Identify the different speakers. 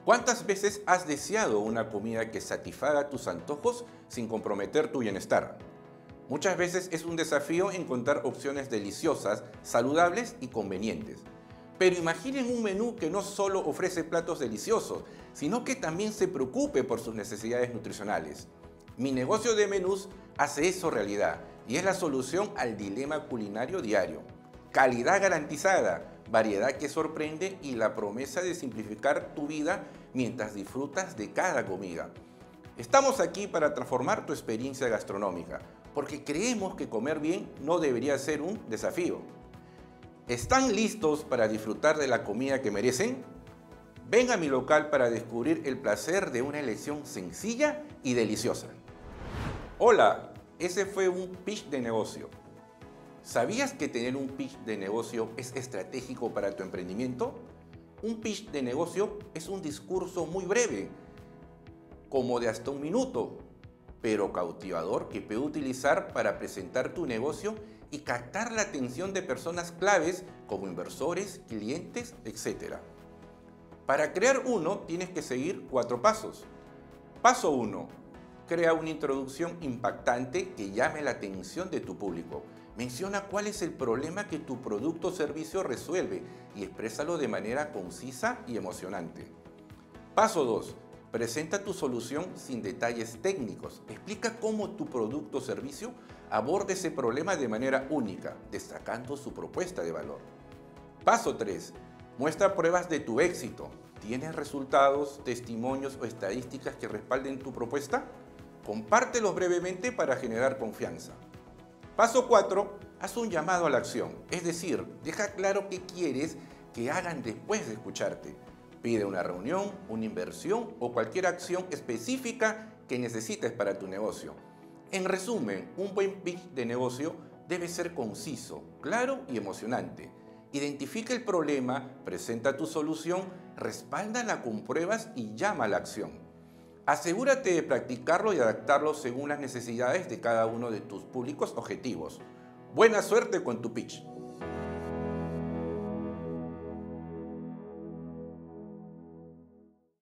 Speaker 1: ¿Cuántas veces has deseado una comida que satisfaga tus antojos sin comprometer tu bienestar? Muchas veces es un desafío encontrar opciones deliciosas, saludables y convenientes. Pero imaginen un menú que no solo ofrece platos deliciosos, sino que también se preocupe por sus necesidades nutricionales. Mi negocio de menús hace eso realidad y es la solución al dilema culinario diario. Calidad garantizada, variedad que sorprende y la promesa de simplificar tu vida mientras disfrutas de cada comida. Estamos aquí para transformar tu experiencia gastronómica, porque creemos que comer bien no debería ser un desafío. ¿Están listos para disfrutar de la comida que merecen? Ven a mi local para descubrir el placer de una elección sencilla y deliciosa. Hola, ese fue un pitch de negocio. ¿Sabías que tener un pitch de negocio es estratégico para tu emprendimiento? Un pitch de negocio es un discurso muy breve, como de hasta un minuto, pero cautivador que puedes utilizar para presentar tu negocio y captar la atención de personas claves como inversores, clientes, etc. Para crear uno tienes que seguir 4 pasos. Paso 1. Crea una introducción impactante que llame la atención de tu público. Menciona cuál es el problema que tu producto o servicio resuelve y exprésalo de manera concisa y emocionante. Paso 2. Presenta tu solución sin detalles técnicos. Explica cómo tu producto o servicio aborda ese problema de manera única, destacando su propuesta de valor. Paso 3. Muestra pruebas de tu éxito. ¿Tienes resultados, testimonios o estadísticas que respalden tu propuesta? Compártelos brevemente para generar confianza. Paso 4. Haz un llamado a la acción, es decir, deja claro qué quieres que hagan después de escucharte. Pide una reunión, una inversión o cualquier acción específica que necesites para tu negocio. En resumen, un buen pitch de negocio debe ser conciso, claro y emocionante. Identifica el problema, presenta tu solución, respáldala con pruebas y llama a la acción. Asegúrate de practicarlo y adaptarlo según las necesidades de cada uno de tus públicos objetivos. Buena suerte con tu pitch.